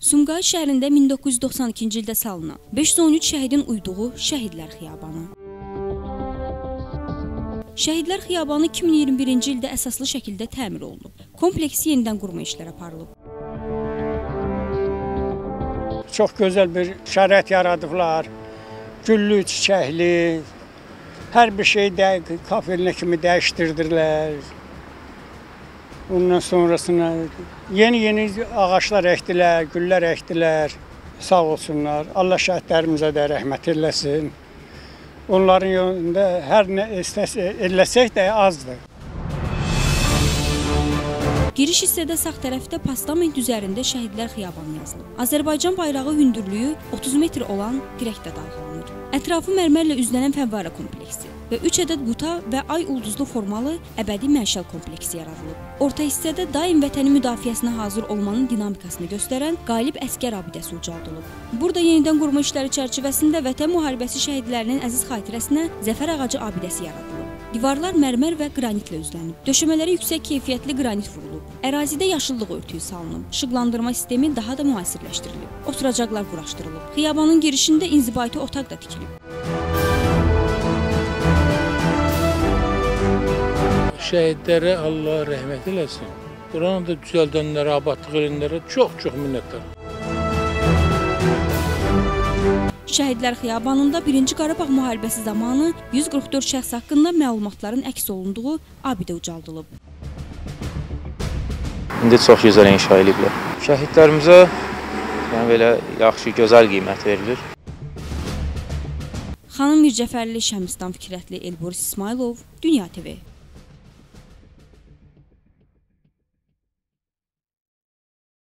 Sumqayıt şəhərində 1992-ci ildə salınan 513 şəhidin uyduğu Şəhidlər Xiyabanı. Şəhidlər Xiyabanı 2021-ci ildə əsaslı şəkildə təmir olunub. Kompleksi yenidən qurma işləri aparılıb. Çox gözəl bir şərait yaradıblar. Güllü, çiçəkli, hər bir şey kafelinə kimi dəyişdirdirlər. Ondan sonrasına yeni ağaçlar əkdilər, güllər əkdilər. Sağ olsunlar. Allah şəhidlərimizə də rəhmət eləsin. Onların yolunda hər nə eləsək də azdır. Giriş hissədə sağ tərəfdə postament üzərində Şəhidlər Xiyabanı yazılıb. Azərbaycan bayrağı hündürlüyü 30 metr olan dirəkdə dalğalanır. Ətrafı mərmərlə üzlənən fəvvarə kompleksi və 3 ədəd quta və ay ulduzlu formalı əbədi məşəl kompleksi yaradılıb. Orta hissədə daim vətənin müdafiəsinə hazır olmanın dinamikasını göstərən qalib əsgər abidəsi ucaldılıb. Burada yenidən qurma işləri çərçivəsində Vətən müharibəsi şəhidlərinin əziz xatirəsinə Zəfər ağacı abidəsi yaradılıb. Divarlar mərmər və qranitlə üzlənib. Döşəmələri yüksək keyfiyyətli qranit vurulub. Ərazidə yaşıllıq örtüyü salınıb. İşıqlandırma sistemi daha da müasirləşdirilib. Oturacaqlar quraşdırılıb. Xiyabanın girişində inzibati otaq da tikilib. Şəhidlərə Allah rəhmət eləsin. Buranı da düzəldənlərə, abadlıq edənlərə çox minnətdaram. Şəhidlər Xiyabanında 1-ci Qarabağ müharibəsi zamanı 144 şəxs haqqında məlumatların əks olunduğu abidə ucaldılıb. İndi çox gözəl inşa ediblər. Şəhidlərimizə belə yaxşı, gözəl qiymət verilir. Xanım Mircəfərli, Şəmistan Fikrətli, Elboris İsmailov, Dünya TV.